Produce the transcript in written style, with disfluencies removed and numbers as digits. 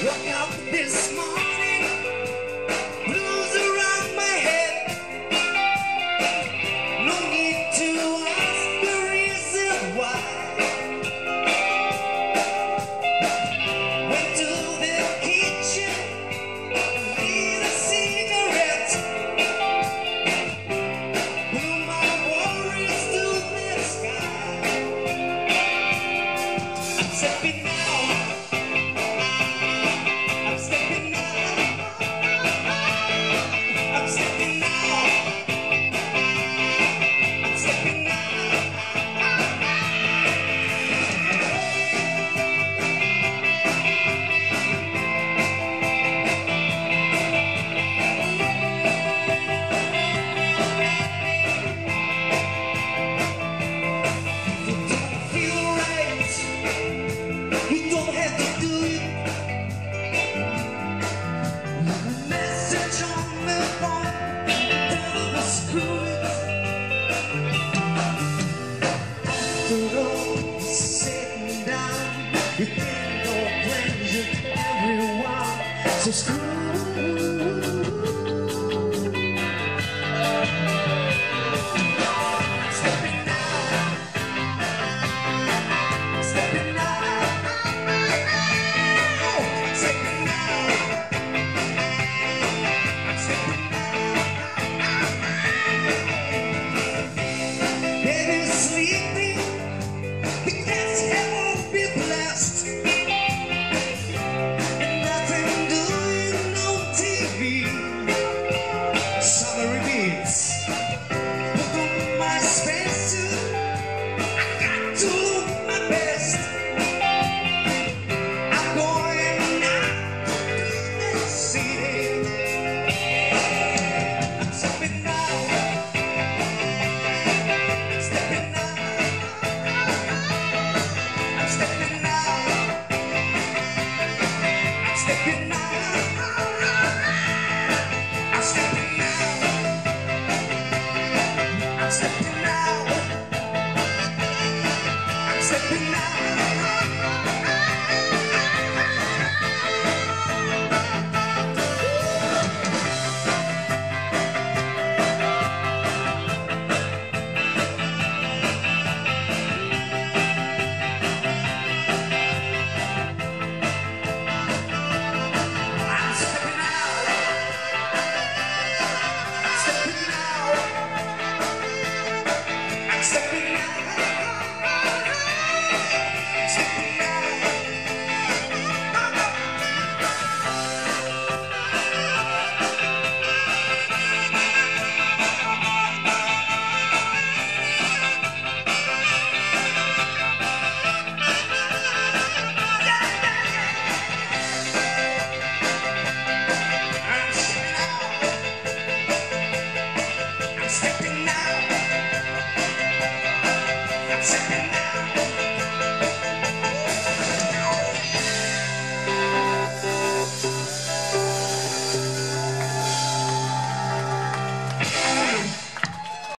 Woke up this morning, blues around my head. No need to ask the reason why. Went to the kitchen, lit a cigarette, blew my worries to the sky. I'm stepping now. I'm stepping now. I'm stepping now. I'm stepping now. You don't feel right. You don't have to do it. Message on the phone, tell the screw it. After all sitting down, you get no pleasure everyone. So screw. I'm stepping now. I'm stepping now. I'm stepping now. I'm stepping now. Baby's sleeping, because heaven be blessed. And nothing doing on TV. Summer beats. Put on my spacesuit. I got to look my best. I'm going out to the city. I'm stepping now. I'm stepping now. I'm stepping now. I'm stepping now. I'm stepping now. I'm stepping now. I'm stepping now. I'm stepping out. I'm stepping out. I'm stepping out. I'm stepping out. I'm stepping out. I'm stepping